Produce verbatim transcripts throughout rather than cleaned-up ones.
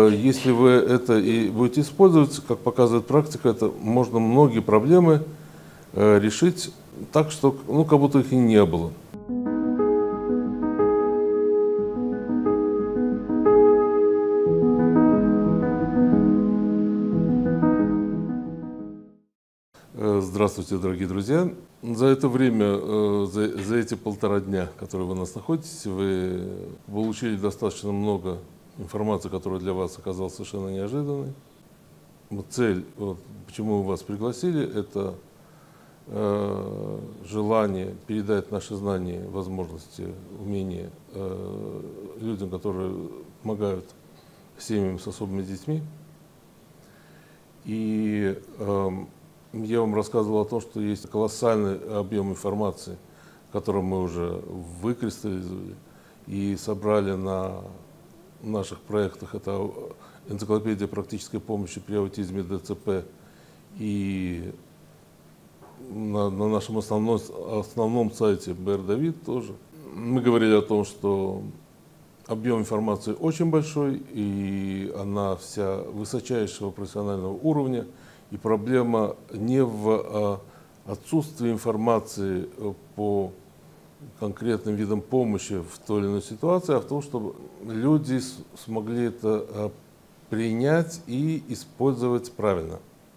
если вы это и будете использовать, как показывает практика, это можно многие проблемы решить так, что ну, как будто их и не было. Здравствуйте, дорогие друзья. За это время, за, за эти полтора дня, которые вы у нас находитесь, вы получили достаточно много информации, которая для вас оказалась совершенно неожиданной. Цель, вот, почему мы вас пригласили, это э, желание передать наши знания, возможности, умения э, людям, которые помогают семьям с особыми детьми. И э, я вам рассказывал о том, что есть колоссальный объем информации, который мы уже выкристаллизовали и собрали на наших проектах. Это энциклопедия практической помощи при аутизме ДЦП и на, на нашем основном, основном сайте БРДавид тоже. Мы говорили о том, что объем информации очень большой, и она вся высочайшего профессионального уровня. И проблема не в отсутствии информации по конкретным видам помощи в той или иной ситуации, а в том, чтобы люди смогли это принять и использовать правильно.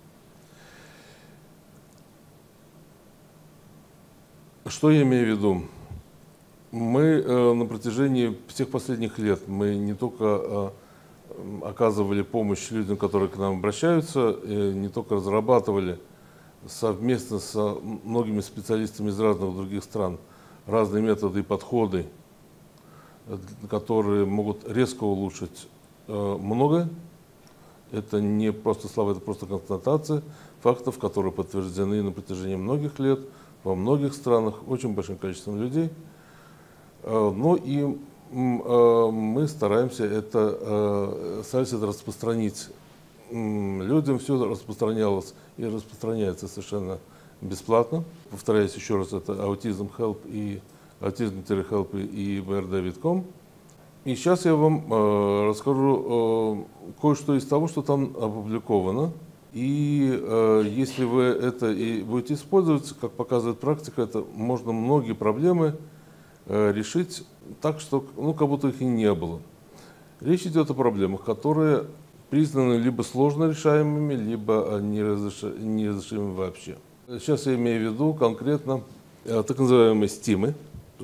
Что я имею в виду? Мы на протяжении всех последних лет, мы не только оказывали помощь людям, которые к нам обращаются, не только разрабатывали совместно с многими специалистами из разных других стран разные методы и подходы, которые могут резко улучшить многое. Это не просто слова, это просто констатация фактов, которые подтверждены на протяжении многих лет во многих странах очень большим количеством людей. Но и мы стараемся это, стараемся это распространить людям. Все распространялось и распространяется совершенно бесплатно. Повторяюсь еще раз, это Autism Help и Autism-Help и БРДавид точка ком. И сейчас я вам э, расскажу э, кое-что из того, что там опубликовано. И э, если вы это и будете использовать, как показывает практика, это можно многие проблемы э, решить так, что ну, как будто их и не было. Речь идет о проблемах, которые признаны либо сложно решаемыми, либо неразрешимыми вообще. Сейчас я имею в виду конкретно э, так называемые стимы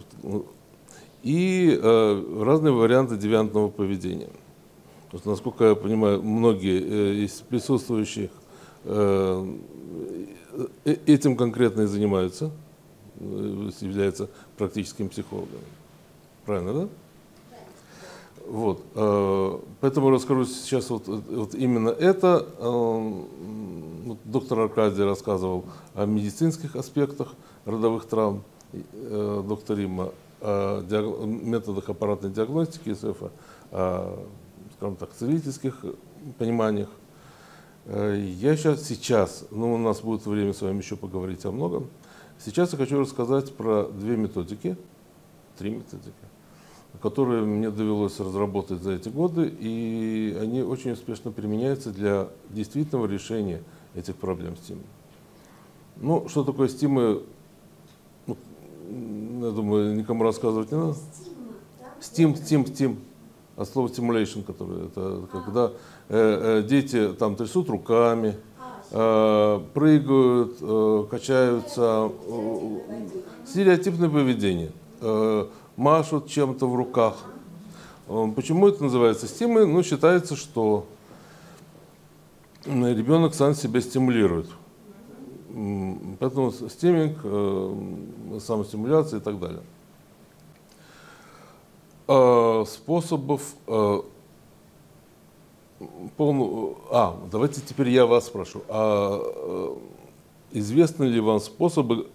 и э, разные варианты девиантного поведения. Потому что, насколько я понимаю, многие э, из присутствующих э, э, этим конкретно и занимаются, э, являются практическими психологами. Правильно, да? Вот, э, поэтому расскажу сейчас вот, вот именно это. Э, вот доктор Аркадий рассказывал о медицинских аспектах родовых травм, э, доктор Римма о диаг... методах аппаратной диагностики, ИСЭФ, о, скажем так, целительских пониманиях. Э, я сейчас, сейчас, ну у нас будет время с вами еще поговорить о многом. Сейчас я хочу рассказать про две методики, три методики, которые мне довелось разработать за эти годы, и они очень успешно применяются для действительного решения этих проблем стимы. Ну, что такое стимы, ну, я думаю, никому рассказывать не надо. Стим, стим, стим, от слова stimulation, которое это когда э, э, дети там трясут руками, э, прыгают, э, качаются, э, стереотипное поведение. Э, машут чем-то в руках. Почему это называется стимой? Ну, считается, что ребенок сам себя стимулирует. Поэтому стиминг, самостимуляция и так далее. Способов полного... А, давайте теперь я вас спрошу. А известны ли вам способы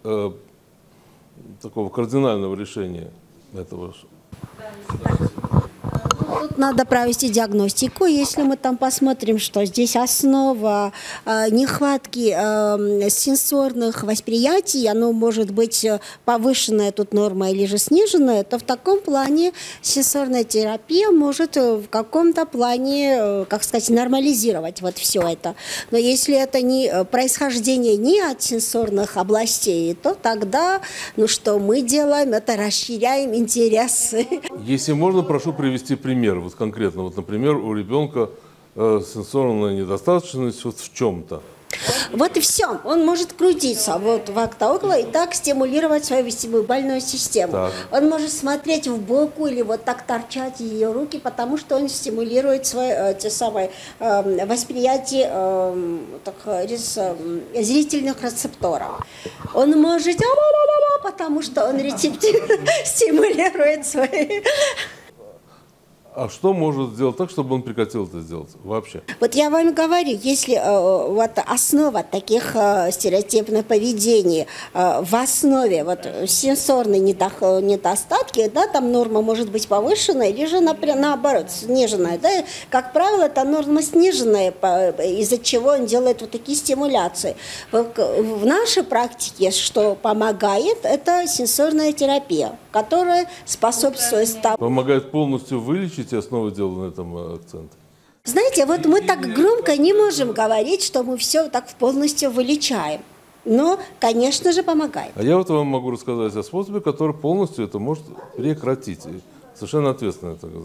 такого кардинального решения этого? Да, Тут надо провести диагностику. Если мы там посмотрим, что здесь основа э, нехватки э, сенсорных восприятий, оно может быть повышенная тут норма или же сниженная, то в таком плане сенсорная терапия может в каком-то плане, э, как сказать, нормализировать вот все это. Но если это не происхождение не от сенсорных областей, то тогда, ну что мы делаем, это расширяем интересы. Если можно, прошу привести пример. Вот конкретно, вот, например, у ребенка э, сенсорная недостаточность вот в чем-то. Вот и все. Он может крутиться вот вокруг да около и так стимулировать свою вестибулярную систему. Так. Он может смотреть в боку или вот так торчать ее руки, потому что он стимулирует свое те самые, э, восприятие э, так, э, зрительных рецепторов. Он может, потому что он стимулирует свои... А что может сделать так, чтобы он прекратил это сделать вообще? Вот я вам говорю, если э, вот основа таких э, стереотипных поведений э, в основе вот сенсорной недо, недостатки, да, там норма может быть повышенная или же например, наоборот сниженная, да, как правило, это норма сниженная, из-за чего он делает вот такие стимуляции. В, в нашей практике, что помогает, это сенсорная терапия, которая способствует... Помогает полностью вылечить, и основа делала на этом акцент. Знаете, вот мы так громко не можем говорить, что мы все так полностью вылечаем. Но, конечно же, помогает. А я вот вам могу рассказать о способе, который полностью это может прекратить. И совершенно ответственно это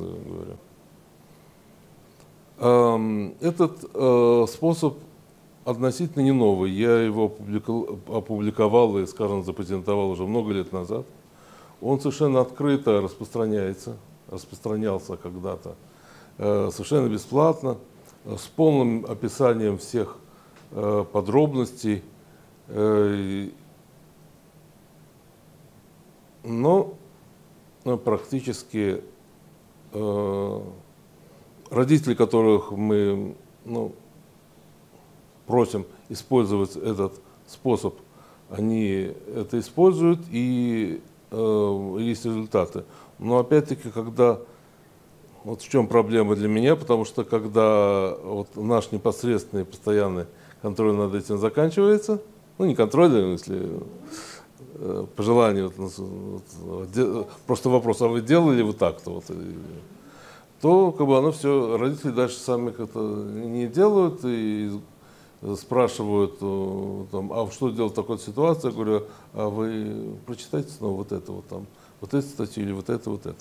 говорю. Этот способ относительно не новый. Я его опубликовал и, скажем, запатентовал уже много лет назад. Он совершенно открыто распространяется, распространялся когда-то э, совершенно бесплатно, э, с полным описанием всех э, подробностей. Э, но э, практически э, родители, которых мы ну, просим использовать этот способ, они это используют, и э, есть результаты. Но опять-таки, когда, вот в чем проблема для меня, потому что когда вот наш непосредственный, постоянный контроль над этим заканчивается, ну не контроль, если э, по желанию, вот, вот, де, просто вопрос, а вы делали вот так-то, вот, то как бы оно все, родители дальше сами это не делают и спрашивают, там, а что делать в такой ситуации, я говорю, а вы прочитайте снова вот это вот там, вот эту статью или вот это, вот это.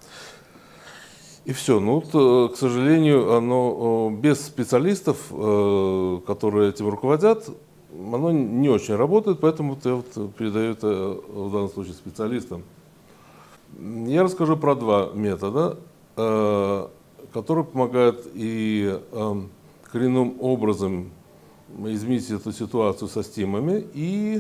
И все. Ну, вот, к сожалению, оно без специалистов, которые этим руководят, оно не очень работает, поэтому вот я вот передаю это в данном случае специалистам. Я расскажу про два метода, которые помогают и коренным образом изменить эту ситуацию со стимами и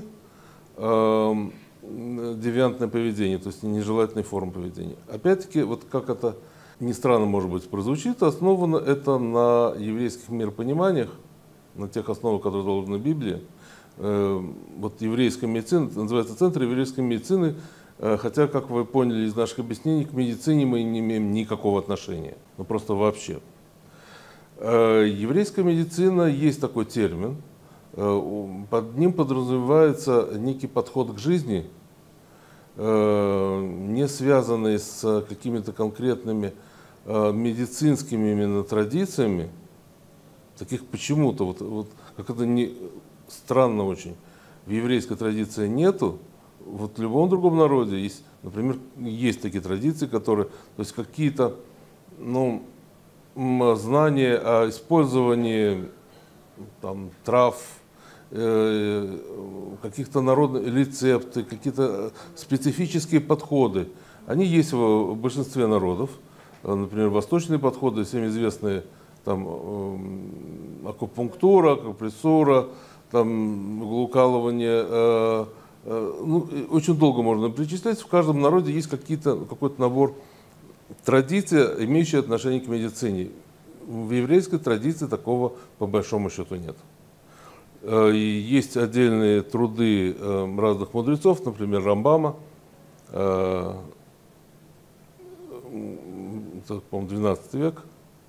девиантное поведение, то есть нежелательные формы поведения. Опять-таки, вот как это ни странно, может быть, прозвучит, основано это на еврейских миропониманиях, на тех основах, которые заложены в Библии. Вот еврейская медицина, называется Центр еврейской медицины, хотя, как вы поняли из наших объяснений, к медицине мы не имеем никакого отношения, ну просто вообще. Еврейская медицина, есть такой термин, под ним подразумевается некий подход к жизни, не связанный с какими-то конкретными медицинскими именно традициями, таких почему-то, вот, вот, как это не странно очень, в еврейской традиции нету, вот в любом другом народе есть, например, есть такие традиции, которые, то есть какие-то, ну, знания о использовании там, трав, э, каких-то народных рецепты, какие-то специфические подходы. Они есть в большинстве народов. Например, восточные подходы, всем известные там, э, акупунктура, акупрессура, там, иглоукалывание. Э, э, ну, очень долго можно перечислять. В каждом народе есть какие-то, какой-то набор традиций, имеющих отношение к медицине. В еврейской традиции такого по большому счету нет. И есть отдельные труды разных мудрецов, например, Рамбама, это, по-моему, двенадцатый век.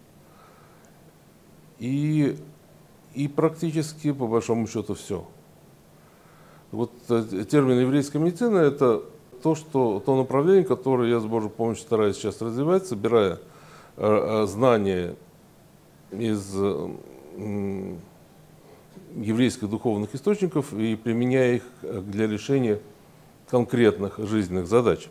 И, и практически, по большому счету, все. Вот термин еврейская медицина – это то, что, то направление, которое я с Божьей помощью стараюсь сейчас развивать, собирая э, знания из э, еврейских духовных источников и применяя их для решения конкретных жизненных задач.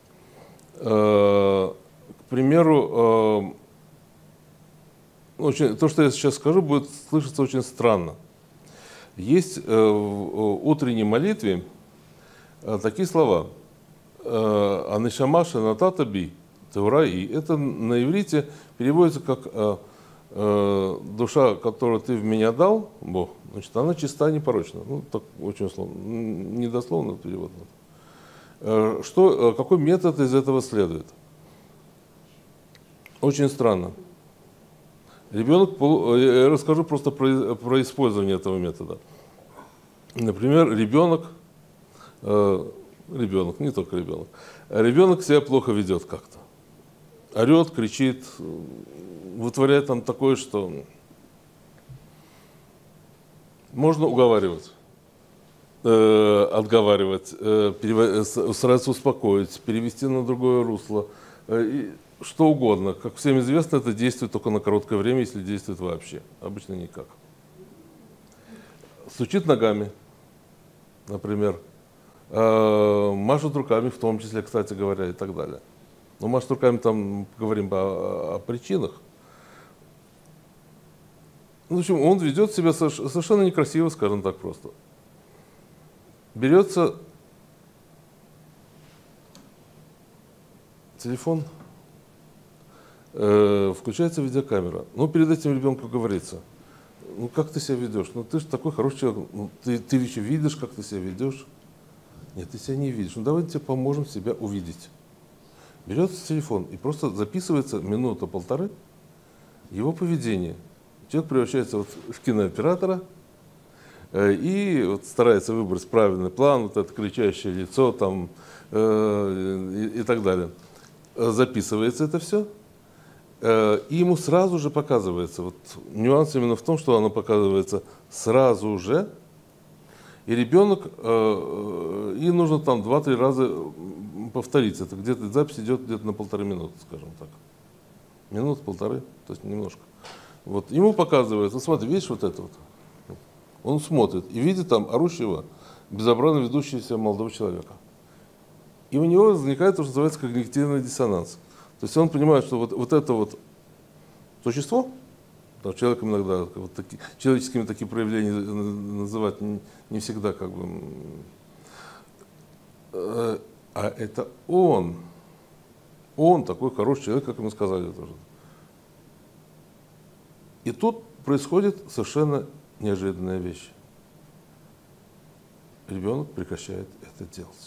Э, к примеру, э, очень, то, что я сейчас скажу, будет слышаться очень странно. Есть э, в утренней молитве э, такие слова: «Анешама шенатата би теура и». Это на иврите переводится как э, э, «душа, которую ты в меня дал, Бог, значит, она чиста, непорочна». Ну, так очень условно, недословно перевод. Э, что, э, какой метод из этого следует? Очень странно. Ребенок, я расскажу просто про, про использование этого метода. Например, ребенок, э, ребенок, не только ребенок, а ребенок себя плохо ведет как-то. Орет, кричит, вытворяет там такое, что можно уговаривать, э, отговаривать, э, перев... стараться успокоить, перевести на другое русло. Э, и что угодно. Как всем известно, это действует только на короткое время, если действует вообще. Обычно никак. Стучит ногами, например. Машут руками, в том числе, кстати говоря, и так далее. Но машут руками, там говорим о, о причинах. В общем, он ведет себя совершенно некрасиво, скажем так просто. Берется телефон, э, включается видеокамера. Ну, перед этим ребенку говорится: ну, как ты себя ведешь? Ну, ты же такой хороший человек. Ну, ты, ты еще видишь, как ты себя ведешь. Нет, ты себя не видишь. Ну, давайте тебе поможем себя увидеть. Берется телефон и просто записывается минута-полторы его поведение. Человек превращается вот в кинооператора э, и вот старается выбрать правильный план, вот это кричащее лицо там, э, и, и так далее. Записывается это все, э, и ему сразу же показывается. Вот нюанс именно в том, что оно показывается сразу же. И ребенок, э, и нужно там два-три раза повторить это. Где-то запись идет где-то на полторы минуты, скажем так. Минут, полторы, то есть немножко. Вот. Ему показывается: смотри, видишь вот это вот? Он смотрит и видит там орущего, безобразно ведущегося молодого человека. И у него возникает то, что называется когнитивный диссонанс. То есть он понимает, что вот, вот это вот существо, потому что человеком иногда вот таки, человеческими такие проявления называть не, не всегда как бы. Э, а это он. Он такой хороший человек, как ему сказали тоже. И тут происходит совершенно неожиданная вещь. Ребенок прекращает это делать.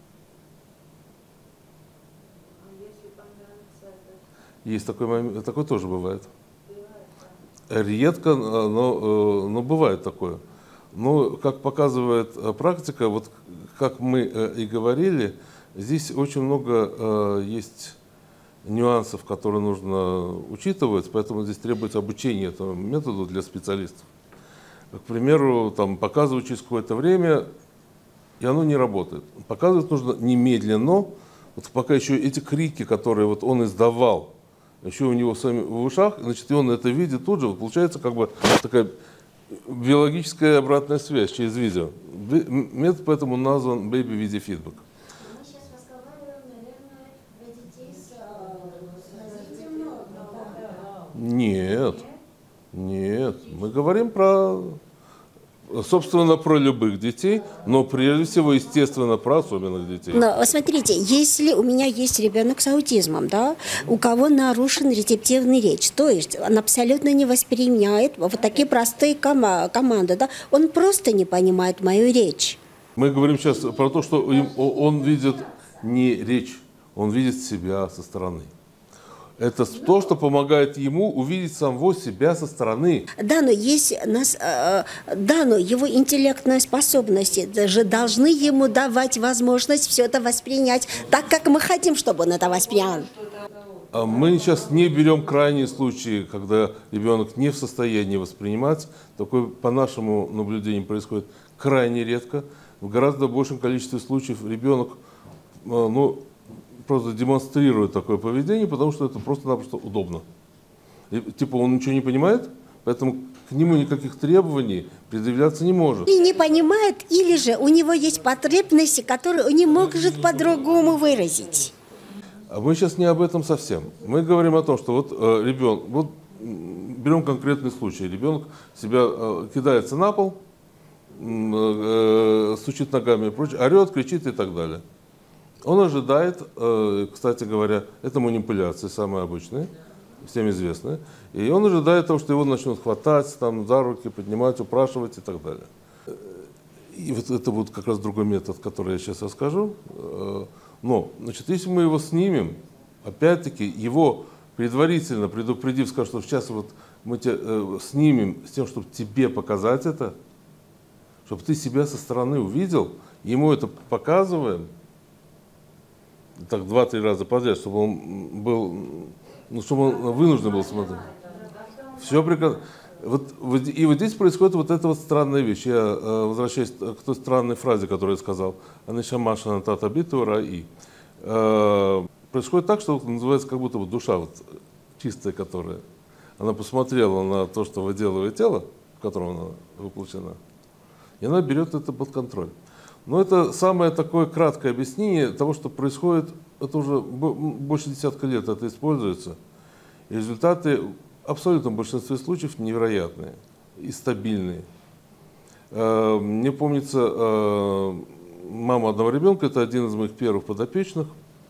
Есть такой момент, такое тоже бывает. Редко, но, но бывает такое. Но, как показывает практика, вот как мы и говорили, здесь очень много есть нюансов, которые нужно учитывать, поэтому здесь требуется обучение этому методу для специалистов. К примеру, там, показывать через какое-то время, и оно не работает. Показывать нужно немедленно, вот пока еще эти крики, которые вот он издавал, еще у него сами в ушах, значит, и он это видит тут же, вот получается как бы такая биологическая обратная связь через видео. Метод поэтому назван Baby Video Feedback. Мы сейчас разговариваем, наверное, про детей с развитием ног. Нет, нет, мы говорим про, собственно, про любых детей, но прежде всего, естественно, про особенных детей. Но смотрите, если у меня есть ребенок с аутизмом, да, у кого нарушен рецептивный речь, то есть он абсолютно не воспринимает вот такие простые кома- команды, да, он просто не понимает мою речь. Мы говорим сейчас про то, что им, он видит не речь, он видит себя со стороны. Это то, что помогает ему увидеть самого себя со стороны. Да, но есть нас, э, да, но его интеллектные способности даже должны ему давать возможность все это воспринять так, как мы хотим, чтобы он это воспринял. А мы сейчас не берем крайние случаи, когда ребенок не в состоянии воспринимать. Такое, по нашему наблюдению, происходит крайне редко. В гораздо большем количестве случаев ребенок ну, просто демонстрирует такое поведение, потому что это просто-напросто удобно. И, типа он ничего не понимает, поэтому к нему никаких требований предъявляться не может. И не понимает, или же у него есть потребности, которые он не может по-другому выразить. А мы сейчас не об этом совсем. Мы говорим о том, что вот э, ребенок, вот берем конкретный случай. Ребенок себя э, кидается на пол, э, стучит ногами и прочее, орет, кричит и так далее. Он ожидает, э, кстати говоря, это манипуляции самые обычные, всем известные, и он ожидает того, что его начнут хватать там, за руки, поднимать, упрашивать и так далее. И вот это вот как раз другой метод, который я сейчас расскажу. Но, значит, если мы его снимем, опять-таки, его предварительно предупредив, скажем, что сейчас вот мы тебя э, снимем с тем, чтобы тебе показать это, чтобы ты себя со стороны увидел, ему это показываем, так два-три раза подряд, чтобы он был, ну, чтобы он вынужден был смотреть. Все прекрасно. Вот, вот, и вот здесь происходит вот эта вот странная вещь. Я э, возвращаюсь к той странной фразе, которую я сказал. Анишамаша тата битура и. Э, происходит так, что называется как будто бы душа вот, чистая, которая. Она посмотрела на то, что выделывает тело, в котором она воплощена, и она берет это под контроль. Но это самое такое краткое объяснение того, что происходит. Это уже больше десятка лет это используется. И результаты абсолютно в большинстве случаев невероятные и стабильные. Мне помнится, мама одного ребенка, это один из моих первых подопечных.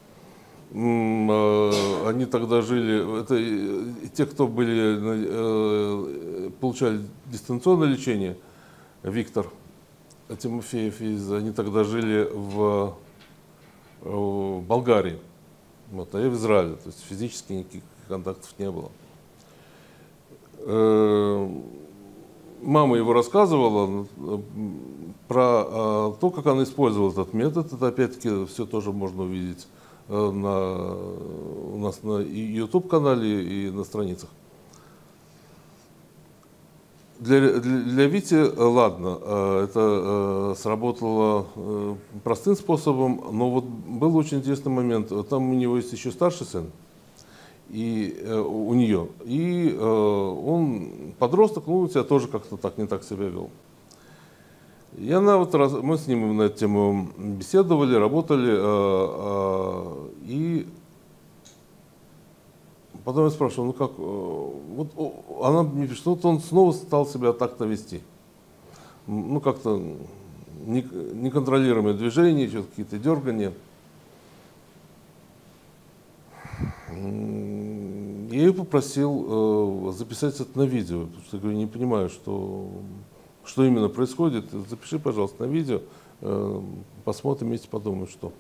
Они тогда жили, это те, кто были, получали дистанционное лечение, Виктор Тимофеев, они тогда жили в, в Болгарии, вот, а я в Израиле, то есть физически никаких контактов не было. Мама его рассказывала про то, как она использовала этот метод. Это опять-таки все тоже можно увидеть на, у нас на YouTube-канале и на страницах. Для, для, для Вити, ладно, это сработало простым способом, но вот был очень интересный момент. Там у него есть еще старший сын. И э, у нее. И э, он подросток, ну, у тебя тоже как-то так не так себя вел. И она вот раз, мы с ним на эту тему беседовали, работали, э, э, и потом я спрашивал, ну как, э, вот о, она мне пишет, вот он снова стал себя так-то вести. Ну как-то неконтролируемые движения, еще какие-то дергания. Я ее попросил э, записать это на видео, потому что я говорю, не понимаю, что, что именно происходит. Запиши, пожалуйста, на видео, э, посмотрим вместе, подумаем, что.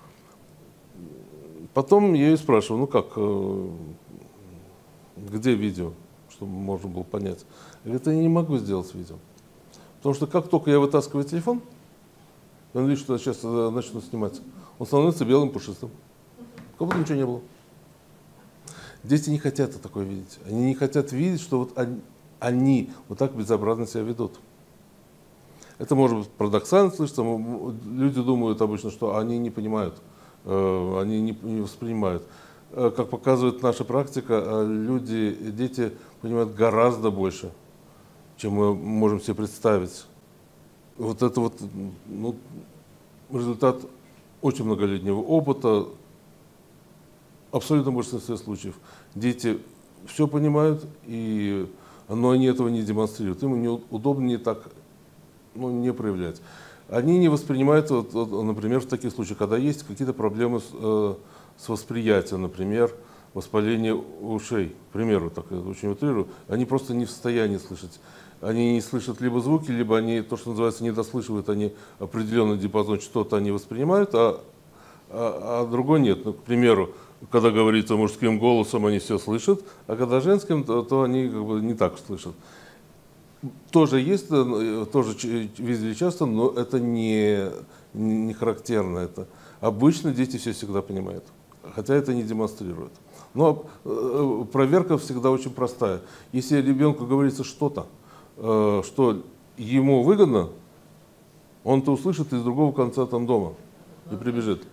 Потом я ее спрашиваю, ну как, э, где видео, чтобы можно было понять. Я говорю, я не могу сделать видео. Потому что как только я вытаскиваю телефон, он видит, что я сейчас э, начну снимать, он становится белым, пушистым. Как будто ничего не было. Дети не хотят такое видеть. Они не хотят видеть, что вот они, они вот так безобразно себя ведут. Это может быть парадоксально слышно. Люди думают обычно, что они не понимают, они не, не воспринимают. Как показывает наша практика, люди, дети понимают гораздо больше, чем мы можем себе представить. Вот это вот ну, результат очень многолетнего опыта. Абсолютно в большинстве случаев дети все понимают, и, но они этого не демонстрируют. Им удобнее так ну, не проявлять. Они не воспринимают, вот, вот, например, в таких случаях, когда есть какие-то проблемы с, э, с восприятием, например, воспаление ушей, к примеру, так я очень утрирую, они просто не в состоянии слышать. Они не слышат либо звуки, либо они, то, что называется, недослышивают, они определенный диапазон частот они воспринимают, а, а, а другой нет. Ну, к примеру, когда говорится мужским голосом, они все слышат, а когда женским, то, то они как бы не так слышат. Тоже есть, тоже видели часто, но это не, не характерно. Это. Обычно дети все всегда понимают. хотя это не демонстрирует. Но э, проверка всегда очень простая. Если ребенку говорится что-то, э, что ему выгодно, он это услышит из другого конца там дома и прибежит.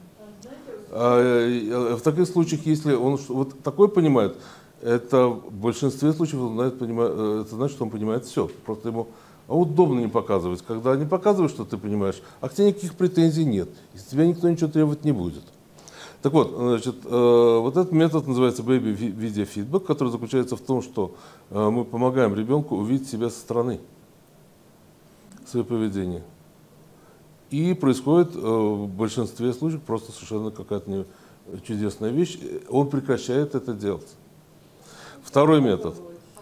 А в таких случаях, если он вот такое понимает, это в большинстве случаев он знает, понимает, это значит, что он понимает все. Просто ему а удобно не показывать. Когда не показываешь, что ты понимаешь, а к тебе никаких претензий нет. Из тебя никто ничего требовать не будет. Так вот, значит, вот этот метод называется Baby Video Feedback, который заключается в том, что мы помогаем ребенку увидеть себя со стороны, свое поведение. И происходит в большинстве случаев просто совершенно какая-то чудесная вещь. Он прекращает это делать. Второй метод.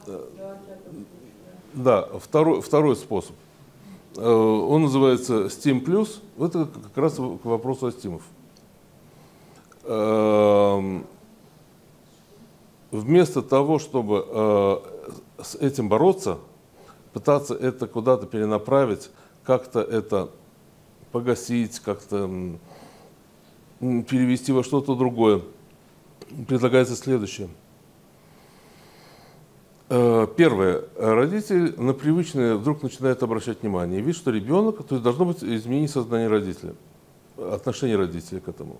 Да, второй, второй способ. Он называется Steam Plus. Это как раз к вопросу о стимах. Вместо того, чтобы с этим бороться, пытаться это куда-то перенаправить, как-то это погасить, как-то перевести во что-то другое, предлагается следующее. Первое. Родитель на привычное вдруг начинает обращать внимание и видит, что ребенок, то есть должно быть изменение сознания родителя, отношение родителей к этому.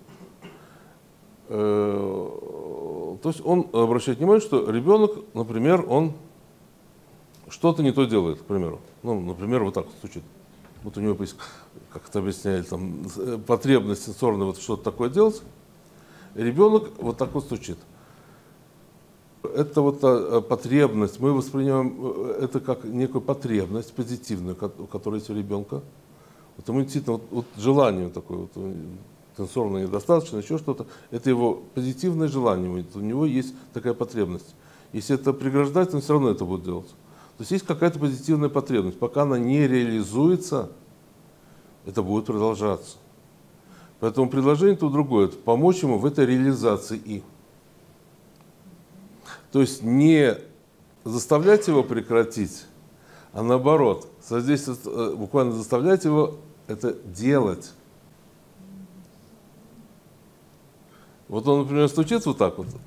То есть он обращает внимание, что ребенок, например, он что-то не то делает, к примеру. Ну, например, вот так стучит. Вот у него есть, как это объясняли, там, потребность сенсорная вот что-то такое делать. Ребенок вот так вот стучит. Это вот потребность, мы воспринимаем это как некую потребность позитивную, которая есть у ребенка. Вот ему действительно вот, вот желание такое, вот, сенсорное недостаточно, еще что-то. Это его позитивное желание, у него есть такая потребность. Если это преграждать, он все равно это будет делать. То есть есть какая-то позитивная потребность. Пока она не реализуется, это будет продолжаться. Поэтому предложение тут другое. Это помочь ему в этой реализации. То есть не заставлять его прекратить, а наоборот, здесь буквально заставлять его это делать. Вот он, например, стучит вот так вот.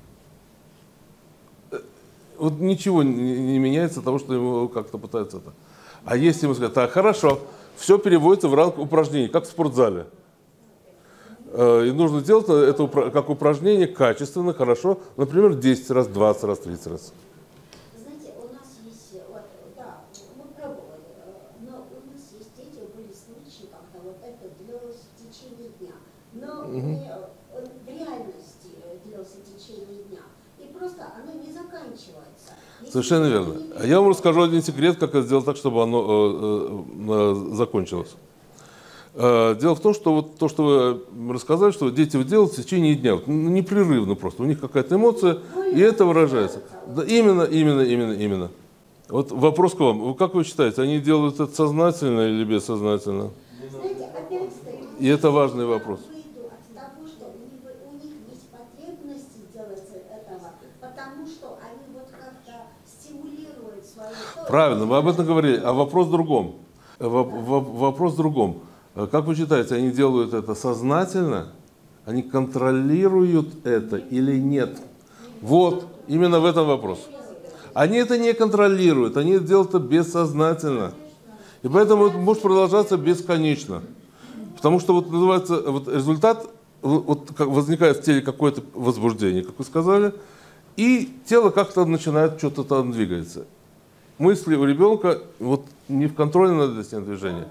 Вот ничего не, не меняется от того, что ему как-то пытаются это. А если ему сказать, так, хорошо, все переводится в ранг упражнений, как в спортзале. И нужно делать это как упражнение качественно, хорошо, например, десять раз, двадцать раз, тридцать раз. Знаете, у нас есть, вот, да, мы пробовали, но у нас есть дети, были случаи, когда вот это длилось в течение дня. Но угу. не, он в реальности длился в течение дня. И просто оно не заканчивается. Если совершенно верно. А я вам расскажу один секрет, как это сделать так, чтобы оно э, э, закончилось. Дело в том, что вот то, что вы рассказали, что дети делают в течение дня, вот, непрерывно просто, у них какая-то эмоция, и это выражается. Да, именно, именно, именно, именно. Вот вопрос к вам. Как вы считаете, они делают это сознательно или бессознательно? Знаете, опять стоит, и это важный вопрос. От того, что у них, у них есть потребности делать этого, потому что они вот как-то стимулируют свою... Правильно, мы об этом говорили. А вопрос в другом. Вопрос в другом. Как вы считаете, они делают это сознательно? Они контролируют это или нет? Вот, именно в этом вопрос. Они это не контролируют, они делают это бессознательно. И поэтому это может продолжаться бесконечно. Потому что вот называется вот результат, вот как возникает в теле какое-то возбуждение, как вы сказали, и тело как-то начинает, что-то там двигается. Мысли у ребенка вот не в контроле над этим движением.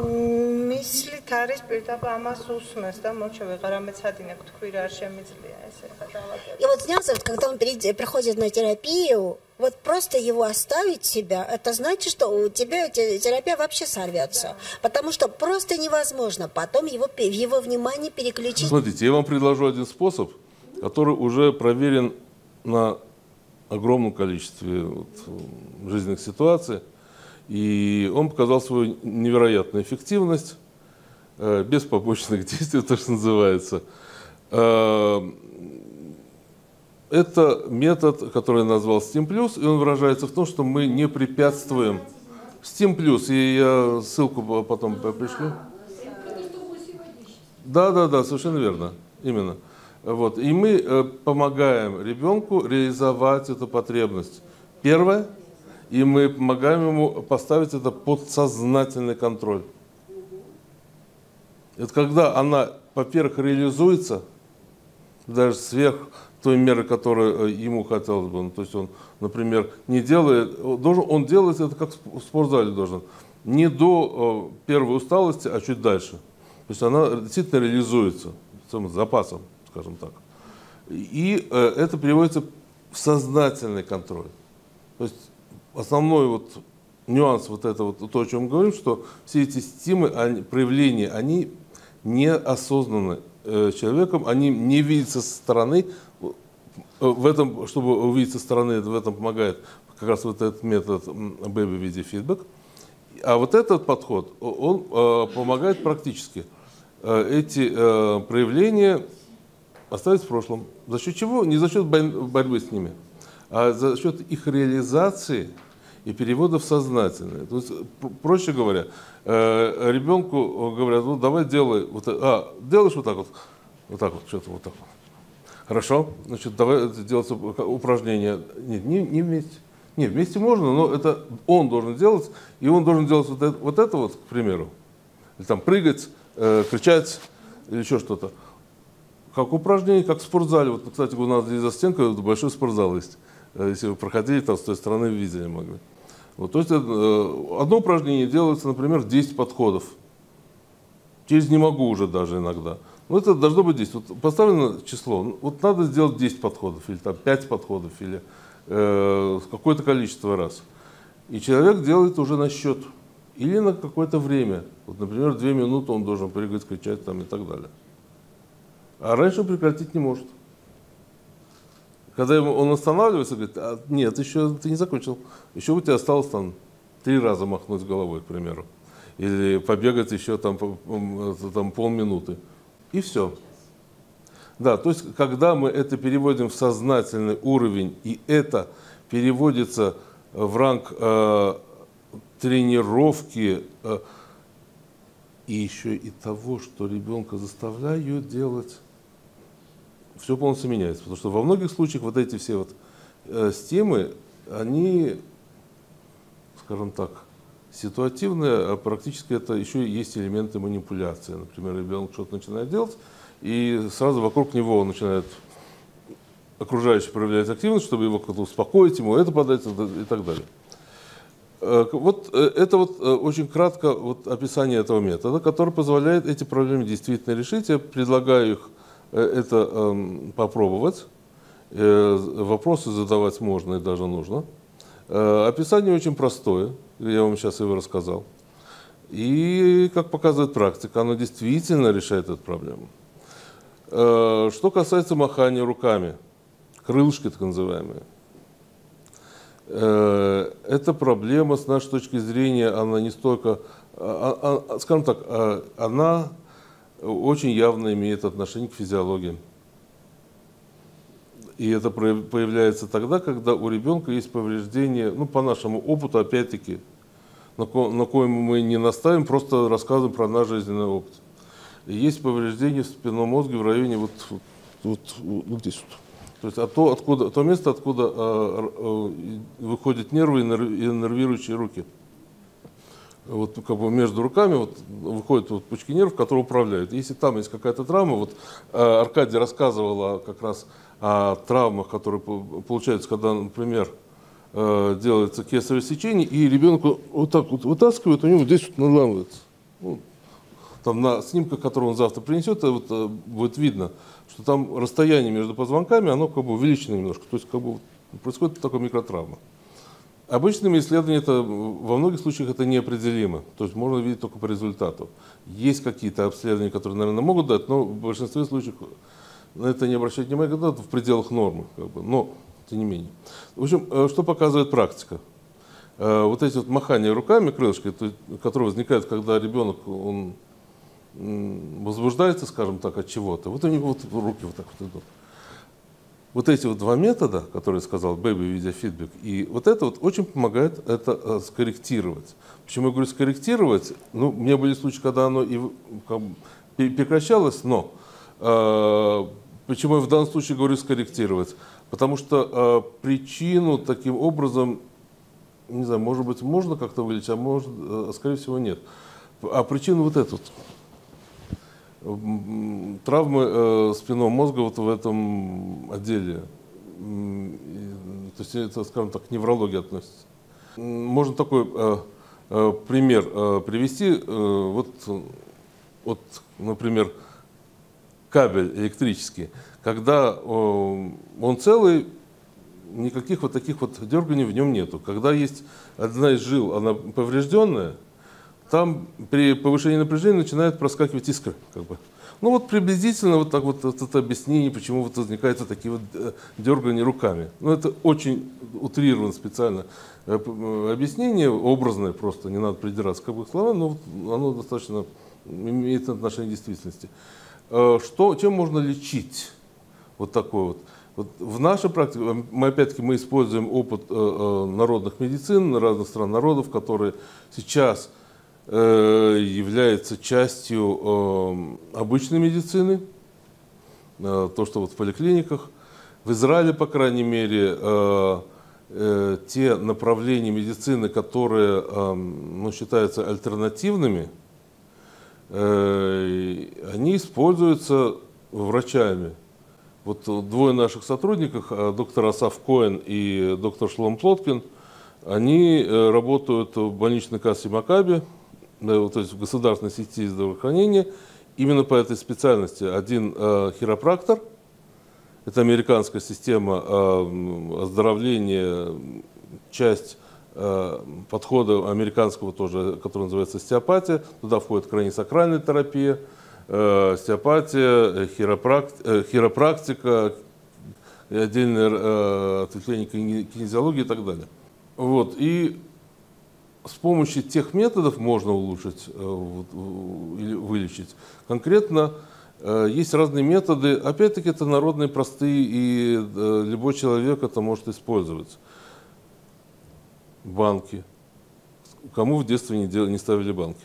Мыслით არის პირდაპირ ამას უსმენს და მოჩვე ვეღარამე ცადინე თქვი რა შემიძლია ესე გადავაკეთო. И вот знаете, вот, когда он приходит на терапию, вот просто его оставить себя, это значит, что у тебя терапия вообще сорвется. Потому что просто невозможно потом его, его внимание переключить. Смотрите, я вам предложу один способ, который уже проверен на огромном количестве вот, жизненных ситуаций. И он показал свою невероятную эффективность, э, без побочных действий, то, что называется. Э, это метод, который я назвал Steam Plus, и он выражается в том, что мы не препятствуем. Steam Plus, и я ссылку потом пришлю. Да, да, да, совершенно верно, именно. Вот. И мы э, помогаем ребенку реализовать эту потребность. Первое, и мы помогаем ему поставить это под сознательный контроль. Это когда она, во-первых, реализуется, даже сверх той меры, которую ему хотелось бы. Ну, то есть он, например, не делает, должен, он делает это как в спортзале должен. Не до э, первой усталости, а чуть дальше. То есть она действительно реализуется с запасом, скажем так. И э, это переводится в сознательный контроль. То есть основной вот нюанс, вот это вот то, о чем мы говорим, что все эти стимы, они, проявления, они неосознанны э, человеком, они не видят со стороны. В этом, чтобы увидеть со стороны, в этом помогает как раз вот этот метод Baby Video Feedback. А вот этот подход, он э, помогает практически э, эти э, проявления оставить в прошлом. За счет чего? Не за счет борьбы с ними, а за счет их реализации и перевода в сознательное. То есть, проще говоря, э, ребенку говорят, ну давай делай, вот, а, делаешь вот так вот, вот так вот, что-то вот так вот. Хорошо, значит, давай делать упражнение. Нет, не, не вместе. Нет, вместе можно, но это он должен делать, и он должен делать вот это вот, это вот к примеру. Или там прыгать, э, кричать, или еще что-то. Как упражнение, как в спортзале. Вот, кстати, у нас здесь за стенкой большой спортзал есть. Если вы проходили там с той стороны, видели могли. Вот, то есть это, э, одно упражнение делается, например, десять подходов. Через не могу уже даже иногда. Ну, это должно быть десять. Вот поставлено число. Вот надо сделать десять подходов, или там пять подходов, или э, какое-то количество раз. И человек делает уже на счет. Или на какое-то время. Вот, например, две минуты он должен прыгать, кричать там, и так далее. А раньше он прекратить не может. Когда ему, он останавливается, говорит, а, нет, еще ты не закончил. Еще у тебя осталось там три раза махнуть головой, к примеру. Или побегать еще там, там полминуты. И все. Да, то есть, когда мы это переводим в сознательный уровень, и это переводится в ранг э, тренировки, э, и еще и того, что ребенка заставляют делать, все полностью меняется. Потому что во многих случаях вот эти все вот э, стимы, они, скажем так, ситуативные, а практически это еще есть элементы манипуляции. Например, ребенок что-то начинает делать, и сразу вокруг него начинает окружающие проявлять активность, чтобы его как-то успокоить, ему это подать и так далее. Вот это вот очень кратко вот описание этого метода, который позволяет эти проблемы действительно решить. Я предлагаю их это попробовать. Вопросы задавать можно и даже нужно. Описание очень простое, я вам сейчас его рассказал. И, как показывает практика, оно действительно решает эту проблему. Что касается махания руками, крылышки так называемые, эта проблема, с нашей точки зрения, она не столько, скажем так, она очень явно имеет отношение к физиологии. И это появляется тогда, когда у ребенка есть повреждение, ну, по нашему опыту, опять-таки, на, ко на коем мы не наставим, просто рассказываем про наш жизненный опыт. И есть повреждение в спинном мозге в районе вот, вот, вот, вот здесь вот. То есть а то, откуда, то место, откуда а, а, выходят нервы и нервирующие руки. Вот как бы между руками вот, выходят вот пучки нервов, которые управляют. Если там есть какая-то травма, вот а, Аркадий рассказывала как раз о травмах, которые получаются, когда, например, э, делается кесарево сечение, и ребенок вот так вот вытаскивает, у него здесь вот наламывается. Ну, там на снимках, которые он завтра принесет, вот, э, будет видно, что там расстояние между позвонками, оно как бы увеличено немножко, то есть как бы происходит такая микротравма. Обычными исследованиями это, во многих случаях это неопределимо, то есть можно видеть только по результату. Есть какие-то обследования, которые, наверное, могут дать, но в большинстве случаев на это не обращать внимания, когда это в пределах нормы, как бы, но тем не менее. В общем, что показывает практика? Вот эти вот махания руками, крылышки, которые возникают, когда ребенок он возбуждается, скажем так, от чего-то, вот у него вот руки вот так вот идут. Вот эти вот два метода, которые я сказал, Baby Video Feedback, и вот это вот очень помогает это скорректировать. Почему я говорю скорректировать? Ну, у меня были случаи, когда оно и как бы прекращалось, но почему я в данном случае говорю скорректировать? Потому что э, причину таким образом, не знаю, может быть, можно как-то вылечить, а может, э, скорее всего, нет. А причина вот эта. Травмы э, спинного мозга вот в этом отделе. То есть это, скажем так, к неврологии относится. Можно такой э, э, пример э, привести. Э, вот, вот, например, кабель электрический. Когда э, он целый, никаких вот таких вот дерганий в нем нету. Когда есть одна из жил, она поврежденная, там при повышении напряжения начинают проскакивать искры. Как бы. Ну вот приблизительно вот так вот это объяснение, почему вот возникают такие вот дергания руками. Ну это очень утрировано специально объяснение, образное просто, не надо придираться к словам, но оно достаточно имеет отношение к действительности. Что, чем можно лечить вот такое вот? Вот в нашей практике, мы опять-таки мы используем опыт э, народных медицин разных стран народов, которые сейчас э, являются частью э, обычной медицины, э, то, что вот в поликлиниках. В Израиле, по крайней мере, э, э, те направления медицины, которые э, ну, считаются альтернативными, э, они используются врачами. Вот двое наших сотрудников, доктор Асаф Коэн и доктор Шлом Плоткин, они работают в больничной кассе Макаби, то есть в государственной сети здравоохранения, именно по этой специальности. Один э, хиропрактор, это американская система э, оздоровления, часть э, подхода американского тоже, который называется остеопатия, туда входит краниосакральная терапия, остеопатия, хиропракти- хиропрактика, отдельное ответвление кинезиологии и так далее. Вот. И с помощью тех методов можно улучшить или вылечить. Конкретно есть разные методы. Опять-таки это народные, простые, и любой человек это может использовать. Банки. Кому в детстве не, делали, не ставили банки?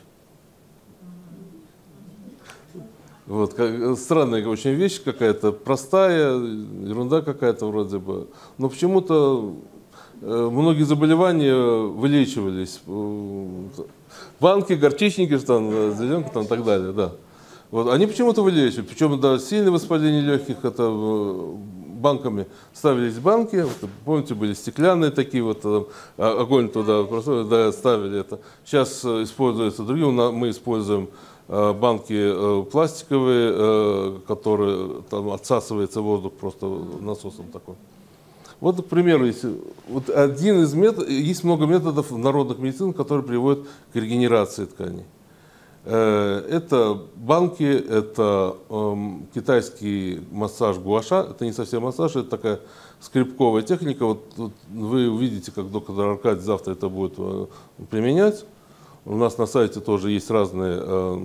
Вот, как, странная очень вещь какая-то, простая, ерунда какая-то вроде бы. Но почему-то э, многие заболевания вылечивались. Банки, горчичники, там, зеленка там, и так далее. Да. Вот, они почему-то вылечивают. Причем да, сильное воспаление легких, это банками ставились банки. Вот, помните, были стеклянные такие, вот, огонь туда просто, да, ставили это. Сейчас используются другие, мы используем банки пластиковые, которые там отсасывается воздух просто насосом такой. Вот, к примеру, если, вот один из методов, есть много методов народных медицин, которые приводят к регенерации тканей. Это банки, это китайский массаж гуаша, это не совсем массаж, это такая скребковая техника. Вот, вот вы увидите, как доктор Аркадий завтра это будет применять. У нас на сайте тоже есть разные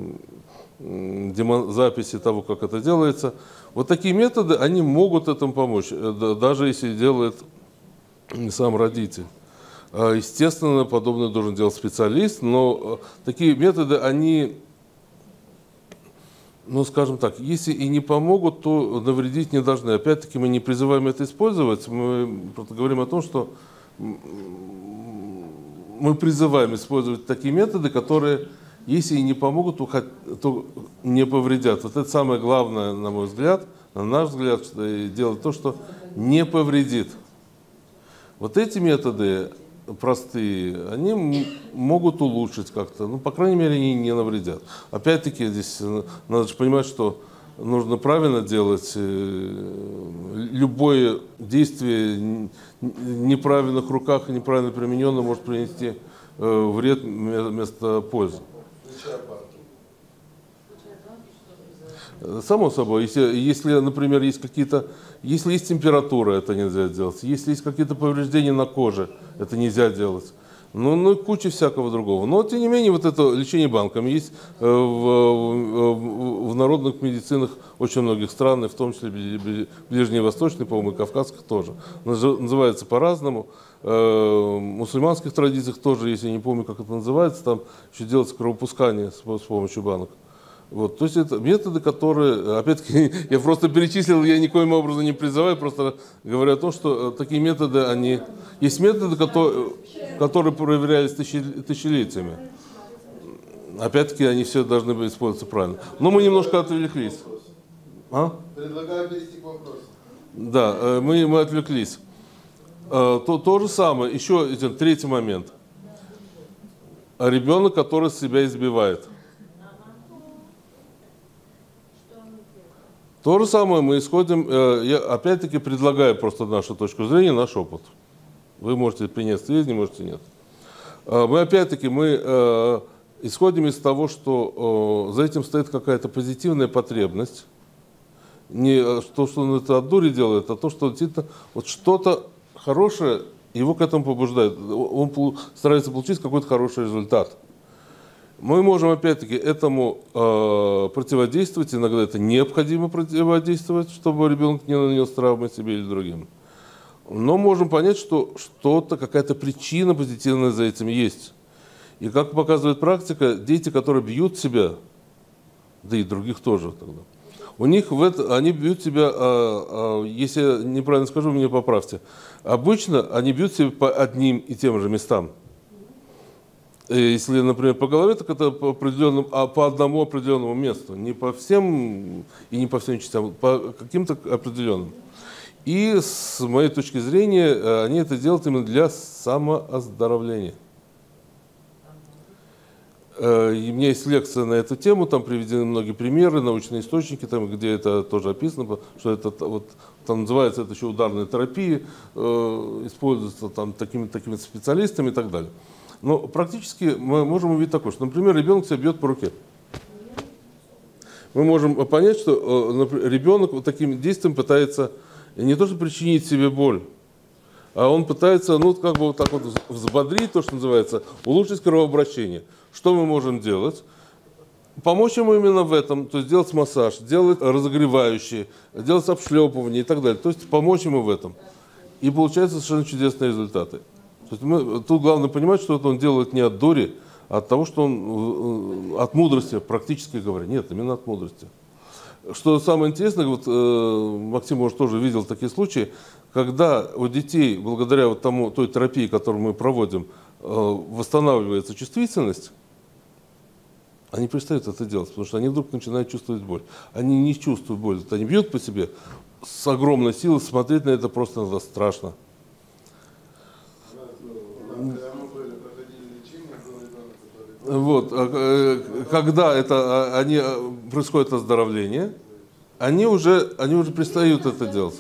э, записи того, как это делается. Вот такие методы, они могут этому помочь, даже если делает сам родитель. Естественно, подобное должен делать специалист, но такие методы, они, ну, скажем так, если и не помогут, то навредить не должны. Опять-таки, мы не призываем это использовать, мы просто говорим о том, что мы призываем использовать такие методы, которые, если и не помогут, то, то не повредят. Вот это самое главное, на мой взгляд, на наш взгляд, делать то, что не повредит. Вот эти методы простые, они могут улучшить как-то, ну, по крайней мере, они не навредят. Опять-таки, здесь надо же понимать, что нужно правильно делать. Любое действие в неправильных руках и неправильно примененное может принести вред вместо пользы. Само собой, если, если, например, есть какие-то, если есть температура, это нельзя делать. Если есть какие-то повреждения на коже, это нельзя делать. Ну, ну, куча всякого другого. Но, тем не менее, вот это лечение банками есть в, в, в народных медицинах очень многих стран, в том числе ближневосточных, по-моему, и кавказских тоже. Называется по-разному. В мусульманских традициях тоже, если я не помню, как это называется, там еще делается кровопускание с, с помощью банок. Вот, то есть это методы, которые, опять-таки, я просто перечислил, я никоим образом не призываю, просто говорю о том, что такие методы, они... Есть методы, которые, которые проверялись тысячи, тысячелетиями. Опять-таки, они все должны быть использоваться правильно. Но мы немножко отвлеклись. А? Предлагаю перейти к вопросу. Да, мы, мы отвлеклись. То, то же самое, еще один третий момент. Ребенок, который себя избивает. То же самое мы исходим, я опять-таки предлагаю просто нашу точку зрения, наш опыт. Вы можете принять сведения, можете нет. Мы опять-таки мы исходим из того, что за этим стоит какая-то позитивная потребность. Не то, что он это от дури делает, а то, что действительно вот что-то хорошее его к этому побуждает. Он старается получить какой-то хороший результат. Мы можем, опять-таки, этому э, противодействовать. Иногда это необходимо противодействовать, чтобы ребенок не нанес травмы себе или другим. Но можем понять, что что-то, какая-то причина позитивная за этим есть. И как показывает практика, дети, которые бьют себя, да и других тоже тогда, у них в это, они бьют себя, э, э, если я неправильно скажу, меня поправьте, обычно они бьют себя по одним и тем же местам. Если, например, по голове, так это по определенному, а по одному определенному месту. Не по всем и не по всем частям, по каким-то определенным. И с моей точки зрения, они это делают именно для самооздоровления. И у меня есть лекция на эту тему, там приведены многие примеры, научные источники, там, где это тоже описано, что это вот, там называется это еще ударная терапия, э, используется там такими, такими специалистами и так далее. Но практически мы можем увидеть такое, что, например, ребенок себя бьет по руке. Мы можем понять, что например, ребенок вот таким действием пытается не то что причинить себе боль, а он пытается, ну, как бы вот так вот взбодрить, то, что называется, улучшить кровообращение. Что мы можем делать? Помочь ему именно в этом, то есть делать массаж, делать разогревающие, делать обшлепывание и так далее. То есть помочь ему в этом. И получаются совершенно чудесные результаты. То есть мы, тут главное понимать, что это он делает не от дури, а от того, что он от мудрости, практически говоря. Нет, именно от мудрости. Что самое интересное, вот э, Максим, может, тоже видел такие случаи, когда у детей, благодаря вот тому, той терапии, которую мы проводим, э, восстанавливается чувствительность, они перестают это делать, потому что они вдруг начинают чувствовать боль. Они не чувствуют боль, они бьют по себе с огромной силой, смотреть на это просто иногда страшно. Вот, когда это, они, происходит оздоровление, они уже, они уже перестают это делать.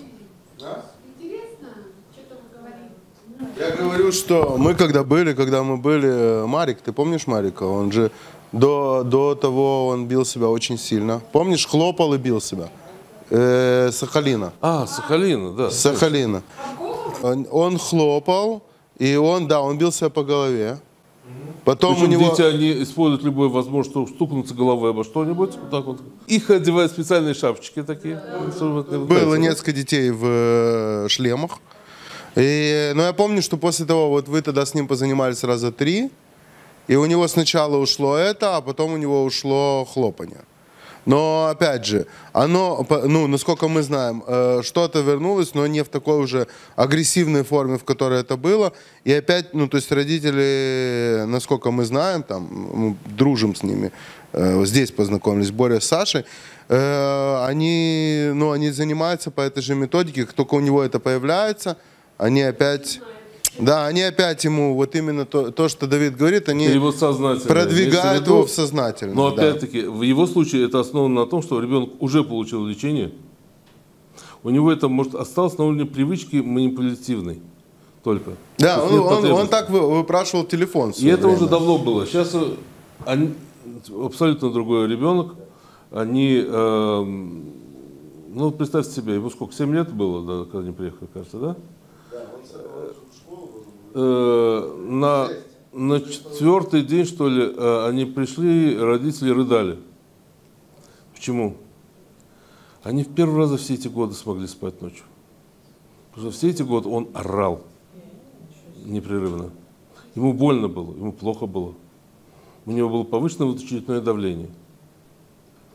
Я говорю, что мы когда были, когда мы были, Марик, ты помнишь Марика? Он же до, до того он бил себя очень сильно. Помнишь, хлопал и бил себя? Э, Сахалина. А, Сахалина, да. Сахалина. Он, он хлопал, и он, да, он бил себя по голове. Потом Причем у него... дети, они используют любую возможность, чтобы стукнуться головой обо что-нибудь. Вот так вот. Их одевают в специальные шапочки такие. Было несколько детей в шлемах. И, но я помню, что после того, вот вы тогда с ним позанимались раза три, и у него сначала ушло это, а потом у него ушло хлопанье. Но, опять же, оно, ну, насколько мы знаем, что-то вернулось, но не в такой уже агрессивной форме, в которой это было. И опять, ну, то есть родители, насколько мы знаем, там, мы дружим с ними, здесь познакомились, Боря с Сашей, они, ну, они занимаются по этой же методике, как только у него это появляется, они опять... Да, они опять ему, вот именно то, то что Давид говорит, они его продвигают его в сознательность. Но да. опять-таки, в его случае это основано на том, что ребенок уже получил лечение. У него это, может, осталось на уровне привычки манипулятивной только. Да, он, он, он так выпрашивал телефон. И это время. уже давно было. Сейчас они, абсолютно другой ребенок. Они, э, ну, представьте себе, ему сколько, семь лет было, да, когда они приехали, кажется, да? На, на четвертый день, что ли, они пришли, родители рыдали. Почему? Они в первый раз за все эти годы смогли спать ночью. Потому что все эти годы он орал непрерывно. Ему больно было, ему плохо было. У него было повышенное внутричерепное давление.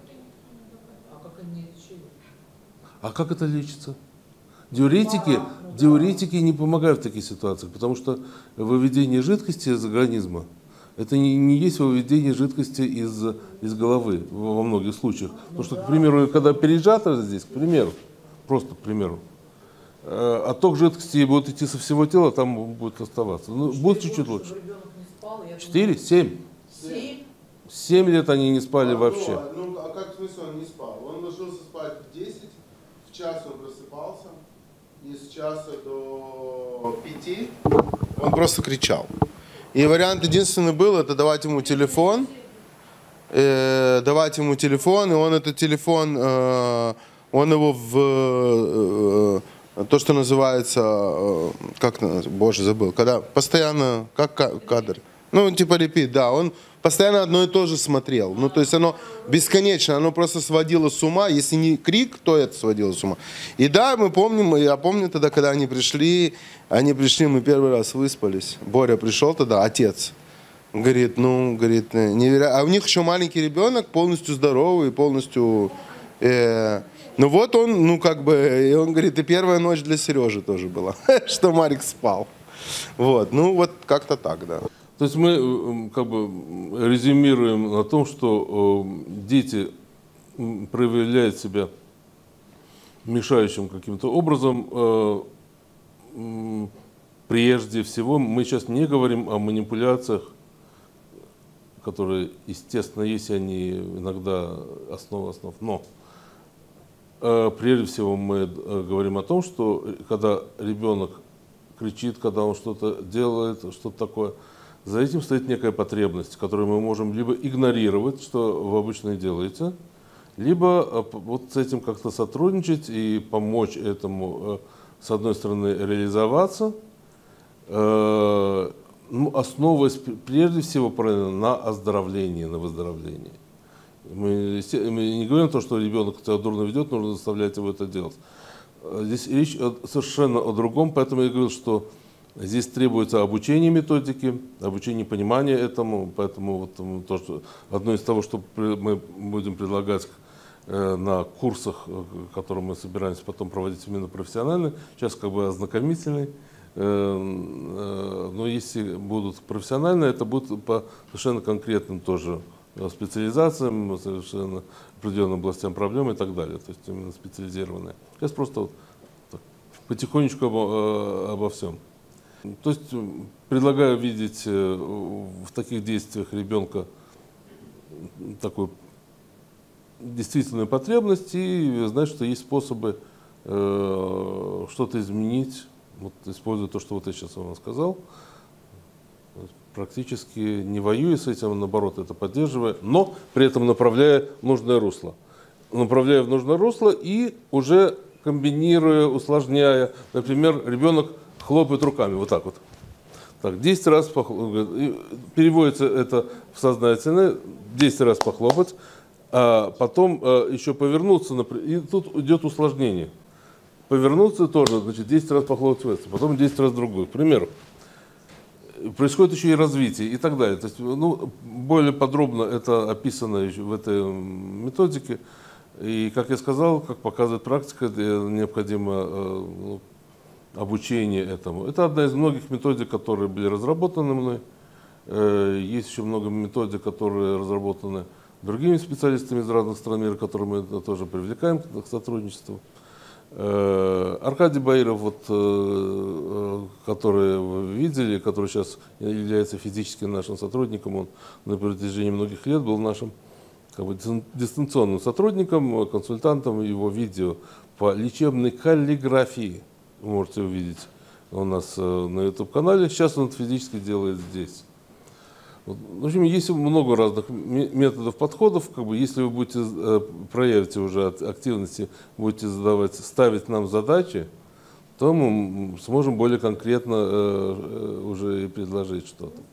А как это лечится? Диуретики, диуретики не помогают в таких ситуациях, потому что выведение жидкости из организма это не, не есть выведение жидкости из, из головы во многих случаях. Потому что, к примеру, когда пережато здесь, к примеру, просто к примеру, э, отток жидкости будет идти со всего тела, там будет оставаться. Ну, будет чуть-чуть лучше. Четыре? Семь? Семь лет они не спали а вообще. То, ну, а как в смысле он не спал? Он ложился спать в десять, в час он просыпался, и с часа до пяти он просто кричал. И вариант единственный был, это давать ему телефон, э, давать ему телефон, и он этот телефон, э, он его в э, то, что называется, э, как, боже, забыл, когда постоянно, как кадр, ну, типа репит, да, он постоянно одно и то же смотрел. Ну, то есть оно бесконечно, оно просто сводило с ума. Если не крик, то это сводило с ума. И да, мы помним, я помню тогда, когда они пришли, они пришли, мы первый раз выспались. Боря пришел тогда, отец. Говорит, ну, говорит, невероятно. А у них еще маленький ребенок, полностью здоровый, полностью... Э, ну вот он, ну как бы, и он говорит, и первая ночь для Сережи тоже была, что Марик спал. Вот, ну вот как-то так, да. То есть мы как бы резюмируем на том, что дети проявляют себя мешающим каким-то образом. Прежде всего, мы сейчас не говорим о манипуляциях, которые, естественно, есть, они иногда основа основ. Но прежде всего мы говорим о том, что когда ребенок кричит, когда он что-то делает, что-то такое, за этим стоит некая потребность, которую мы можем либо игнорировать, что вы обычно делаете, либо вот с этим как-то сотрудничать и помочь этому, с одной стороны, реализоваться, ну, основываясь прежде всего правильно на оздоровлении, на выздоровлении. Мы, мы не говорим то, что ребенок себя дурно ведет, нужно заставлять его это делать. Здесь речь совершенно о другом, поэтому я говорил, что здесь требуется обучение методики, обучение понимания этому, поэтому вот то, что одно из того, что мы будем предлагать на курсах, которые мы собираемся потом проводить именно профессионально, сейчас как бы ознакомительный, но если будут профессиональные, это будет по совершенно конкретным тоже специализациям, совершенно определенным областям проблем и так далее, то есть именно специализированные. Сейчас просто вот так, потихонечку обо, обо всем. То есть предлагаю видеть в таких действиях ребенка такую действительную потребность и знать, что есть способы э, что-то изменить, вот, используя то, что вот я сейчас вам сказал, практически не воюя с этим, наоборот, это поддерживая, но при этом направляя в нужное русло. Направляя в нужное русло и уже комбинируя, усложняя. Например, ребенок хлопает руками, вот так вот. Так, десять раз похлопать. Переводится это в сознательное, десять раз похлопать, а потом а, еще повернуться, и тут идет усложнение. Повернуться тоже, значит, десять раз похлопать в это, потом десять раз другую. К примеру, происходит еще и развитие и так далее. То есть, ну, более подробно это описано в этой методике. И, как я сказал, как показывает практика, необходимо ну, обучение этому. Это одна из многих методик, которые были разработаны мной. Есть еще много методик, которые разработаны другими специалистами из разных стран мира, которые мы тоже привлекаем к сотрудничеству. Аркадий Баиров, вот, который вы видели, который сейчас является физически нашим сотрудником, он на протяжении многих лет был нашим как бы, дистанционным сотрудником, консультантом его видео по лечебной каллиграфии. Вы можете увидеть у нас на ютуб-канале. Сейчас он это физически делает здесь. Вот. В общем, есть много разных методов, подходов. Как бы, если вы будете проявите уже активности, будете задавать, ставить нам задачи, то мы сможем более конкретно э, уже предложить что-то.